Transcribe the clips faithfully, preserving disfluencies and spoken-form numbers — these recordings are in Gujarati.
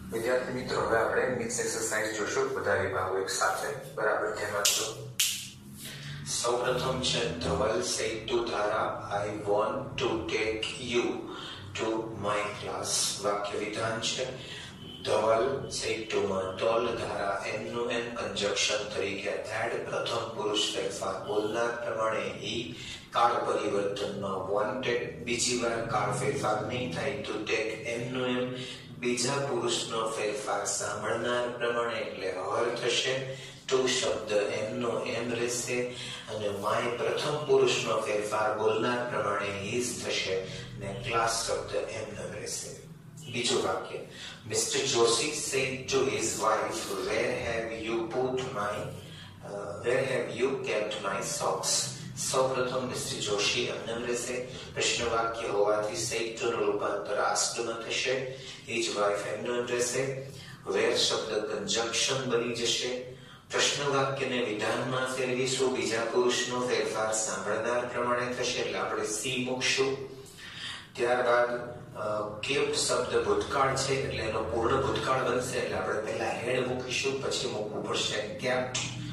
વિદ્યાર્થી મિત્રો, હવે આપણે મિક્સ એક્સરસાઇઝ જોશું. બધા વિભાગો એક સાથે બરાબર ધ્યાન આપજો. સૌપ્રથમ છે Dhaval said to Dhara, I want to take you to my class. વાક્ય વિધાન છે Dhaval said to told Dhara, એમનું એમ કંજક્શન તરીકે એડ પ્રથમ પુરુષ ફેરફાર બોલનાર પ્રમાણે he કાળ પરિવર્તનમાં wanted બીજી વાર કાળ ફેરફાર નહીં થાય to take એમનું એમ બીજા પુરુષનો ફેરફાર સાંભળનાર પ્રમાણે એટલે હર થશે. ટુ શબ્દ એમનો એમ રહેશે અને માય પ્રથમ પુરુષનો ફેરફાર બોલનાર પ્રમાણે હિઝ થશે ને ક્લાસ શબ્દ એમનો રહેશે. બીજું વાક્ય mister Joshi said to his wife, where have you put my uh, where have you kept my socks? સૌપ્રથમ મિસ્ટર જોશી એમનેમ રહેશે. પ્રશ્ન વાક્ય હોવાથી said to નું રૂપાંતર asked માં થશે. his wife એમનેમ રહેશે. where શબ્દ કંજક્શન બની જશે. પ્રશ્ન વાક્યને વિધાનમાં ફેરવીશું. બીજા પુરુષનો ફેરફાર સાંભળનાર પ્રમાણે થશે એટલે આપણે સી મૂકશું. ત્યારબાદ કેપ્ટ શબ્દ ભૂતકાળ છે એટલે એનો પૂર્ણ ભૂતકાળ બનશે એટલે આપણે પહેલા હેડ મૂકીશું, પછી મૂકવું પડશે કેપ્ટ.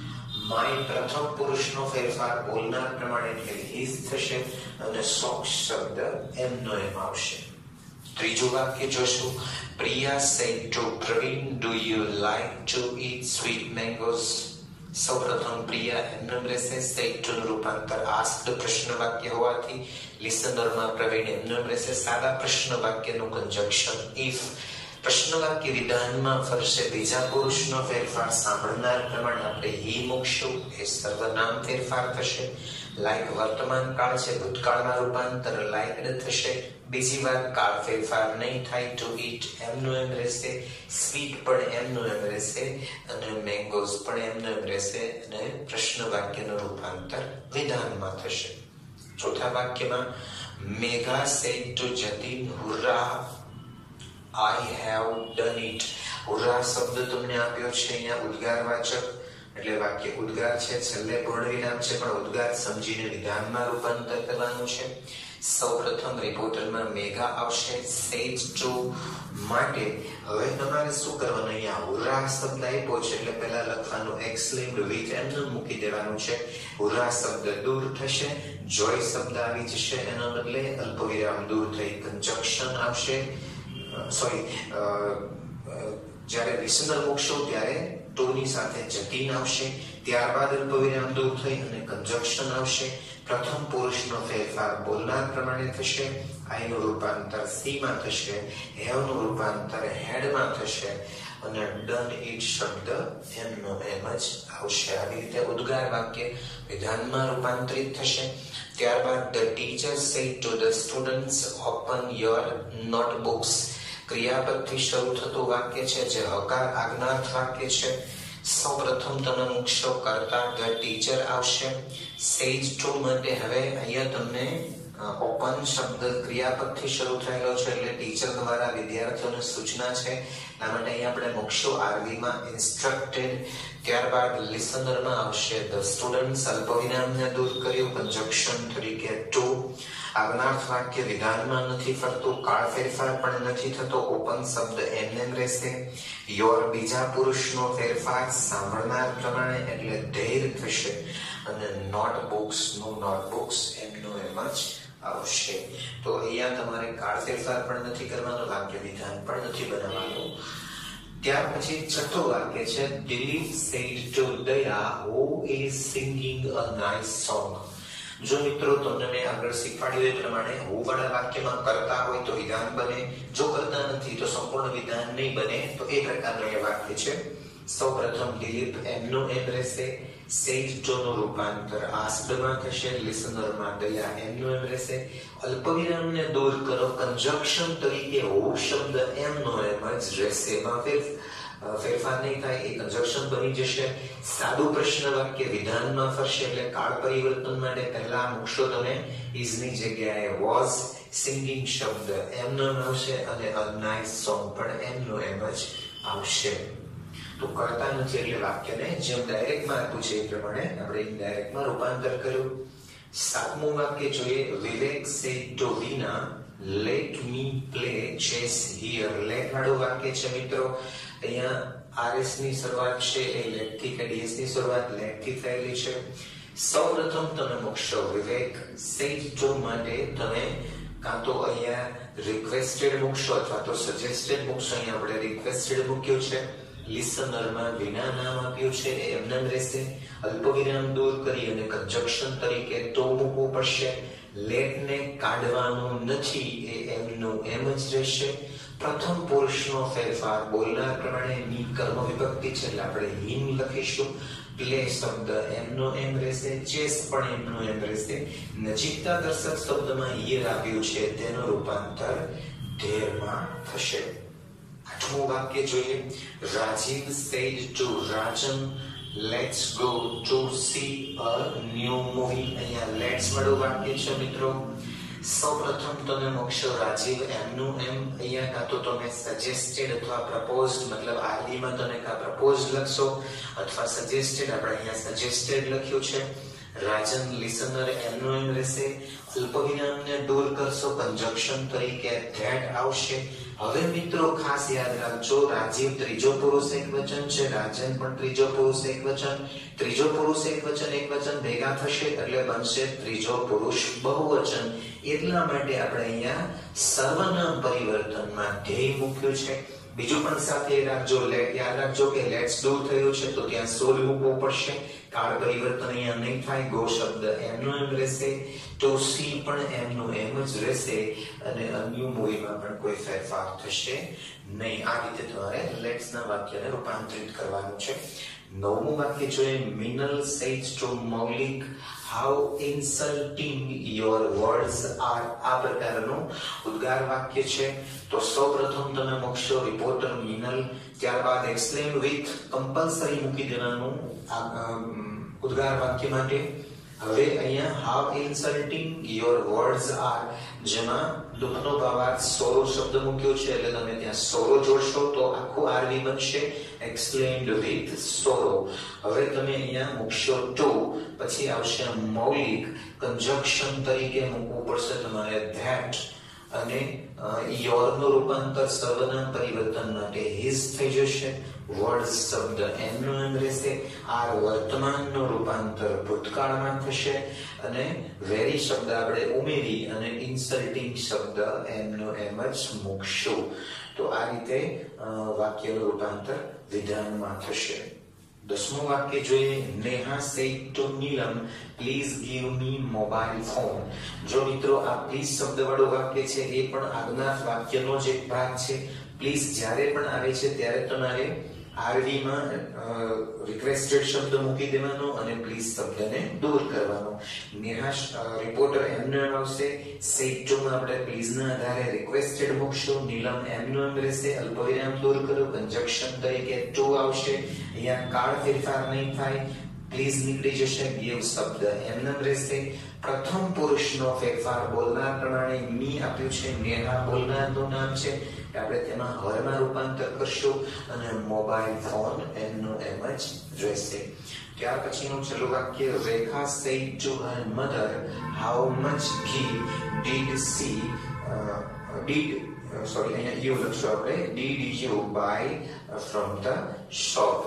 માય પ્રથમ પુરુષનો ફેરફાર બોલનાર પ્રમાણે એટલે હિઝ થશે અને સોક્સ શબ્દ એમનો એમ આવશે. ત્રીજું વાક્ય જોશું. Priya said to Praveen, do you like to eat sweet mangoes? સૌપ્રથમ પ્રિયા એમનેમ રહેશે. said to નું રૂપાંતર asked પ્રશ્ન વાક્ય હોવાથી લિસનરમાં પ્રવીણ એમનેમ રહેશે. સાદા પ્રશ્ન વાક્યનું કંજક્શન if. પ્રશ્ન વાક્ય વિધાનમાં ફરશે. બીજા પુરુષનો ફેરફાર સાંભળનાર પ્રમાણે આપણે હી મૂકશું. એ સર્વનામ ફેરફાર થશે. લાઈક વર્તમાન કાળ છે, ભૂતકાળમાં રૂપાંતર લાઈકડ થશે. બીજી વાર કાળ ફેરફાર નહીં થાય. ટુ ઈટ એમનું એમ રહેશે. સ્વીટ પણ એમનું એમ રહેશે અને મેંગોઝ પણ એમનું એમ રહેશે અને પ્રશ્ન વાક્યનું રૂપાંતર વિધાનમાં થશે. ચોથા વાક્યમાં મેઘા said to Jatin, હુર્રા I have done it. હુર્રા શબ્દ તમને આપ્યો છે અહીંયા ઉદ્ગારવાચક એટલે વાક્ય ઉદ્ગાર છે, છેલ્લે પૂર્ણ વિરામ છે પણ ઉદ્ગાર સમજીને વિધાનમાં રૂપાંતર કરવાનું છે. સૌપ્રથમ રિપોર્ટરમાં મેઘા આવશે. said to માટે હવે તમારે શું કરવાનું, અહીંયા હુર્રા શબ્દ આપ્યો છે એટલે પહેલા લખવાનું એક્સલેમ્ડ વિથ એમનું મૂકી દેવાનું છે. હુર્રા શબ્દ દૂર થશે, જોય શબ્દ આવી જશે, એના બદલે અલ્પવિરામ દૂર થઈ કંજક્શન આવશે. સોરી જ્યારે લિસનર મૂકશો ત્યારે ટુ ની સાથે જતીન આવશે. ત્યારબાદ અલ્પવિરામ દૂર થઈ અને કંજક્શન આવશે. પ્રથમ પુરુષનો ફેરફાર બોલનાર પ્રમાણે થશે. આઈ નું રૂપાંતર સી માં થશે. હેવ નું રૂપાંતર હેડ માં થશે અને ડન ઇટ શબ્દ એમનો એમ જ આવશે. આવી રીતે ઉદ્ગાર વાક્ય વિધાનમાં રૂપાંતરિત થશે. ત્યારબાદ the teacher said to the students, open your notebooks. ક્રિયાપદથી શરૂ થતું વાક્ય છે જે હકાર આજ્ઞાર્થ વાક્ય છે. સૌપ્રથમ તમે મૂકશો કરતા ધ ટીચર આવશે. said to માટે હવે અહીંયા તમને ઓપન શબ્દ ક્રિયાપદથી શરૂ થયેલો છે એટલે ટીચર દ્વારા વિદ્યાર્થીઓને સૂચના છે એટલા માટે અહીંયા આપણે મૂકશો આરવી માં ઇન્સ્ટ્રક્ટેડ. ત્યારબાદ લિસનરમાં આવશે ધ સ્ટુડન્ટ્સ અલ્પવિરામને દૂર કર્યું કંજક્શન તરીકે ટુ. આજ્ઞાર્થ વાક્ય વિધાનમાં નથી ફરતું, કાળ ફેરફાર પણ નથી થતો, ઓપન શબ્દ એમનેમ રહેશે. યોર બીજા પુરુષનો ફેરફાર સાંભળનાર પ્રમાણે એટલે ધૈર થશે અને નોટબુક્સ નું નોટબુક્સ એમનું એમ જ આવશે. તો અહીંયા તમારે કાળ ફેરફાર પણ નથી કરવાનો, વાક્ય વિધાન પણ નથી બનાવવાનું. ત્યાર પછી છઠ્ઠું વાક્ય છે Dilip said to Daya, who is singing a nice song. જો મિત્રો તમને મેં આગળ શીખવાડ્યું એ પ્રમાણે હું વાળા વાક્યમાં કરતા હોય તો વિધાન બને, જો કરતા નથી તો સંપૂર્ણ વિધાન નહીં બને. તો એ પ્રકારનું એ વાક્ય છે. સૌપ્રથમ દિલીપ એમનું એમ રહેશે. said to નું રૂપાંતર asked માં થશે. લિસનરમાં દયા એમનું એમ રહેશે. અલ્પવિરામને દૂર કરો કંજક્શન તરીકે હો શબ્દ એમનો એમ જ રહેશે. એમાં ફેરફાર નહીં થાય, એ કંજક્શન બની જશે. સાદું પ્રશ્ન વાક્ય વિધાનમાં ફરશે એટલે કાળ પરિવર્તન માટે પહેલા મૂકશો તમે is ની જગ્યાએ was. સિંગિંગ શબ્દ એમનો એમ આવશે અને a nice song પણ એમનો એમ જ આવશે. તો કરતા નથી એટલે વાક્યને જેમ ડાયરેક્ટમાં આપ્યું છે એ પ્રમાણે આપણે ઇનડાયરેક્ટમાં રૂપાંતર કર્યું. સાતમું વાક્ય જોઈએ. Vivek said to Veena, let me play chase here. Let વાળું વાક્ય છે મિત્રો. અહીંયા આરએસ ની શરૂઆત છે એ લેટ થી કે ડીએસ ની શરૂઆત લેટ થી થયેલી છે. સૌપ્રથમ તમે મૂકશો વિવેક સેડ ટુ માટે તમે કાં તો અહીંયા રિક્વેસ્ટેડ મૂકશો અથવા તો સજેસ્ટેડ મૂકશો. અહીંયા આપણે રિક્વેસ્ટેડ મૂક્યું છે. લિસનરમાં વિના નામ આપ્યું છે એ એમને રહેશે. અલ્પવિરામ દૂર કરી અને કંજક્શન તરીકે તો મૂકવું પડશે. લેટ ને કાઢવાનું નથી એ એમનું એમ જ રહેશે. પ્રથમ પુરુષનો ફેરફાર બોલનાર પ્રમાણે ની કર્મ વિભક્તિ છે એટલે આપણે હિમ લખીશું. પ્લે શબ્દ એમનો એમ રહેશે. ચેસ પણ એમનો એમ રહેશે. નજીકતા દર્શક શબ્દમાં હિયર આપ્યું છે તેનું રૂપાંતર ધેરમાં થશે. આઠમું વાક્ય જોઈએ. Rajiv said to Rajan let's go to see a new movie. અહીંયા લેટ્સ વાળું વાક્ય છે મિત્રો. સૌપ્રથમ તમે મૂકશો રાજીવ એમનું એમ. અહીંયા કાં તો તમે સજેસ્ટેડ અથવા પ્રપોઝડ મતલબ આરડી માં તમે કાં પ્રપોઝડ લખશો અથવા સજેસ્ટેડ. આપણે અહીંયા સજેસ્ટેડ લખ્યું છે. રાજન લિસનર એમનું એમ રહેશે. અલ્પવિરામને દૂર કરશો કંજક્શન તરીકે ધેટ આવશે. હવે મિત્રો ખાસ યાદ રાખજો રાજીવ ત્રીજો પુરુષ એકવચન છે. રાજન પણ ત્રીજો પુરુષ એકવચન. ત્રીજો પુરુષ એકવચન એકવચન ભેગા થશે એટલે બનશે ત્રીજો પુરુષ બહુવચન. એટલા માટે આપણે અહીંયા સર્વનામ પરિવર્તનમાં ધ્યેય મૂક્યું છે. બીજું પણ સાથે રાખજો. લેટ યાદ રાખજો કે લેટ્સ દૂર થયું છે તો ત્યાં સોલ મૂકવો પડશે. કાળ પરિવર્તન અહીંયા નહીં થાય. ગો શબ્દ એમનો એમ રહેશે. તો સી પણ એમનું એમ જ રહેશે અને અન્ય મૂવીમાં પણ કોઈ ફેરફાર થશે નહીં. આ રીતે તમારે લેટ્સ ના વાક્યને રૂપાંતરિત કરવાનું છે. નવમું વાક્ય જોઈએ. Minal said to Maulik how insulting your words are. આ પ્રકારનું ઉદ્ગાર વાક્ય છે. તો સૌપ્રથમ તમે મૂકશો રિપોર્ટર મિનલ. ત્યારબાદ એક્સપ્લેન વિથ કમ્પલસરી મૂકી દેવાનું ઉદ્ગાર વાક્ય માટે. હવે અહીંયા how insulting your words are જેમાં દુઃખનો ભાવાર્થ સોરો શબ્દ મૂક્યો છે એટલે તમે ત્યાં સોરો જોડશો તો આખું આરવી બનશે. Explained with sorrow. હવે તમે અહીંયા મૂકશો ટુ પછી આવશે મૌલિક. કંજક્શન તરીકે મૂકવું પડશે તમારે ધેટ અને યોર નું રૂપાંતર સર્વનામ પરિવર્તન માટે હિઝ થઈ જશે. વર્ડ શબ્દ એમનું એમ રહેશે. આર વર્તમાનનું રૂપાંતર ભૂતકાળમાં થશે અને વેરી શબ્દ આપણે ઉમેરી અને ઇન્સલ્ટિંગ શબ્દ એમનો એમ જ મૂકશું. તો આ રીતે વાક્યનું રૂપાંતર વિધાનમાં થશે. દસમું વાક્ય જોઈએ. Neha said to Neelam please give me mobile phone. જો મિત્રો આ પ્લીઝ શબ્દ વાળું વાક્ય છે એ પણ આજ્ઞા વાક્યનો જ એક ભાગ છે. પ્લીઝ જ્યારે પણ આવે છે ત્યારે તમારે આરવી માં રિક્વેસ્ટેડ શબ્દ મૂકી દેવાનો અને પ્લીઝ શબ્દને દૂર કરવાનો. નેહા રિપોર્ટર એમનો એમ આવશે. સેડ ટુ માં આપણે પ્લીઝ ના આધારે રિક્વેસ્ટેડ મૂકશું. નીલમ એમનો એમ રહેશે. અલ્પવિરામ દૂર કરો કંજક્શન તરીકે ટુ આવશે. અહીંયા કાળ ફેરફાર નહીં થાય. પ્લીઝ નીકળી જશે. ગીવ શબ્દ એમનો એમ રહેશે. પ્રથમ પુરુષનો ફેરફાર બોલનાર પ્રમાણે મી આપ્યું છે. નેહા બોલનારનું નામ છે. આપણે તેમાં હરમાં રૂપાંતર કરશું અને મોબાઈલ ફોન એમનું એમ જ રહેશે. ત્યાર પછીનું છેલ્લું વાક્ય. Rekha said to her mother how much ghee did she did sorry અહીંયા યુ લખશું આપણે. Did you buy from the shop.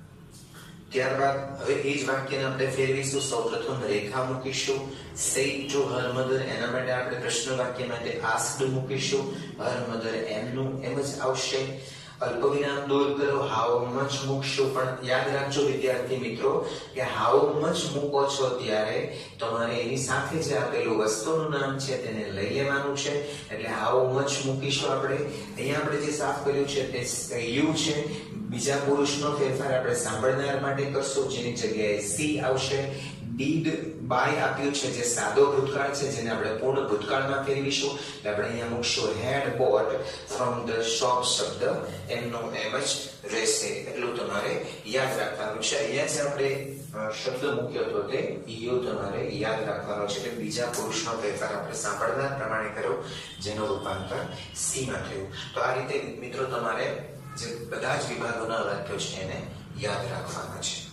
ત્યારબાદ હવે એ જ વાક્યને આપણે ફેરવીશું. સૌપ્રથમ રેખા મૂકીશું. સેડ ટુ હર મધર એના માટે આપણે પ્રશ્ન વાક્ય માટે આસ્ક્ડ મૂકીશું. હર મધર એમનું એમ જ આવશે. અલ્પવિરામ દૂર કરો. હાઉ મચ મૂકશું. પણ યાદ રાખજો વિદ્યાર્થી મિત્રો કે હાઉ મચ મૂકો છો ત્યારે તમારે એની સાથે જે આપેલું વસ્તુનું નામ છે તેને લઈ લેવાનું છે. એટલે હાઉ મચ મૂકીશું આપણે. અહીંયા આપણે જે સાફ કર્યું છે તે યુ છે. બીજા પુરુષનો ફેરફાર આપણે સાંભળનાર માટે કરશું જેની જગ્યાએ સી આવશે. ડીડ બાય આપ્યું છે જે સાદો ભૂતકાળ છે જેને આપણે પૂર્ણ ભૂતકાળમાં ફેરવીશું. એટલે આપણે અહીંયા મૂકશું had bought from the shop શબ્દ એમનો એમ જ રહેશે. એટલું તમારે યાદ રાખવાનું છે. અહીંયા જે આપણે શબ્દ મૂક્યો હતો તે યુ તમારે યાદ રાખવાનો છે કે બીજા પુરુષનો ફેરફાર આપણે સાંભળનાર પ્રમાણે કર્યો જેનો રૂપાંતર સી માં થયું. તો આ રીતે મિત્રો તમારે જે બધા જ વિભાગોના વાક્યો છે એને યાદ રાખવાના છે.